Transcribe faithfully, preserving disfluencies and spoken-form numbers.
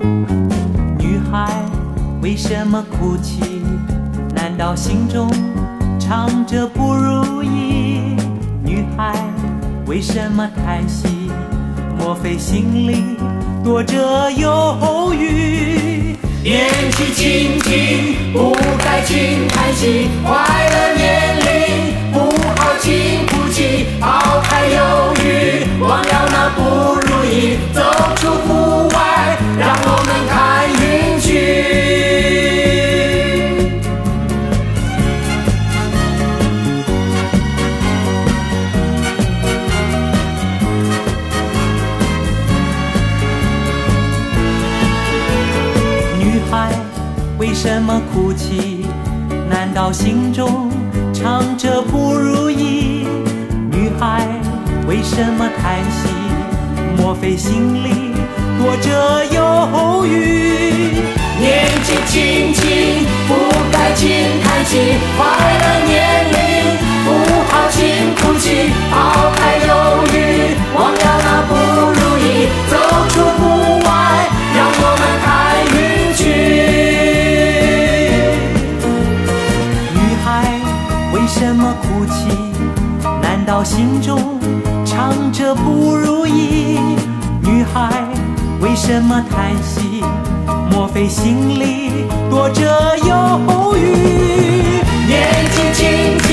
女孩为什么哭泣？难道心中藏着不如意？女孩为什么叹息？莫非心里躲着忧郁？ 年纪轻轻不该轻叹息，坏了年龄不好轻哭泣，抛开忧郁，忘了那不如意，走出户外，让我们看云去。 为什么哭泣？难道心中藏着不如意？女孩为什么叹息？莫非心里躲着忧郁？ 年纪轻轻不该轻叹息，坏了年龄不好轻哭泣，抛开忧郁，忘了那不如意，走出户外，让我们看云去。 为什么哭泣？难道心中藏着不如意？女孩为什么叹息？莫非心里躲着忧郁？ 年纪轻轻